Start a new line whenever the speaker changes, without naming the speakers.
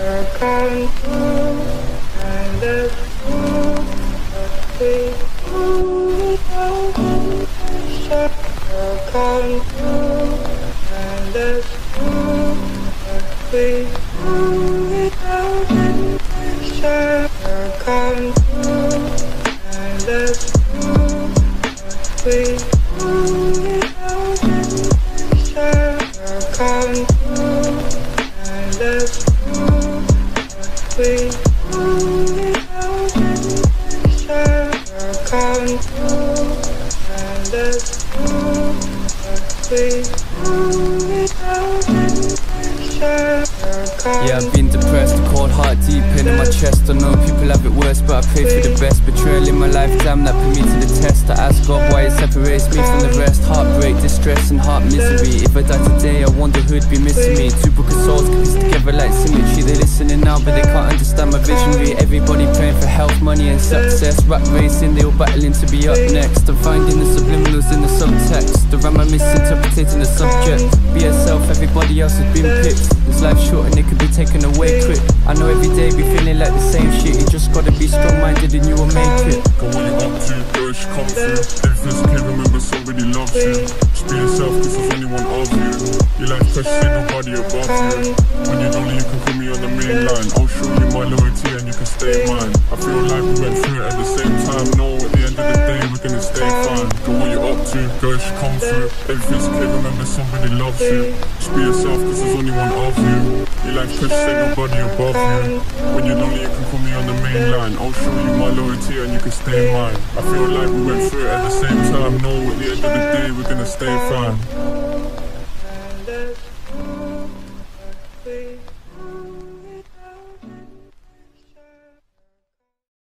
come through, and let's do what we do without any pressure. Come through, and let's do what we do without any pressure. Come through, and let's do what we do without any pressure. Come through, and let's do what we do without any pressure. Come through, and let's do what we do without any pressure.
Yeah, I've been depressed, a cold heart deep in my chest. I know people have it worse, but I pray for the best. Betrayal in my lifetime that put me to the test. I ask God why He separates me from the rest. Heartbreak, distress and heart misery. If I die today, I wonder who'd be missing me. Two broken souls pieced together like symmetry. They're listening now, but they can't understand my visionary. Everybody praying for health, money and success. Rat racing, they all battling to be up next. I'm finding the subliminals in the subtext. The rhyme I'm misinterpreting the subject. Be yourself, everybody else has been picked. This life's short and it could be taken away quick. I know every day be feeling like the same shit. You just gotta be strong-minded and you will make it.
Go what you up to, girl, she come through. Everything's okay, remember somebody loves you. Just be yourself, cause there's only one of you. Your life precious, ain't nobody above you. When you're lonely, you can call me on the main line. I'll show you my loyalty and you can stay mine. I feel like we went through it at the same time. No, at the end of the day, we're gonna stay fine. Go what you up to, girl, she come through. Everything's okay, remember somebody loves you. Just be yourself, cause there's only one of you. Your life precious, ain't nobody above you. When you're lonely, you can call me on the main line. I'll show you my loyalty and you can stay mine. I feel like we went through it at the same time. No, at the end of the day, we're gonna stay fine.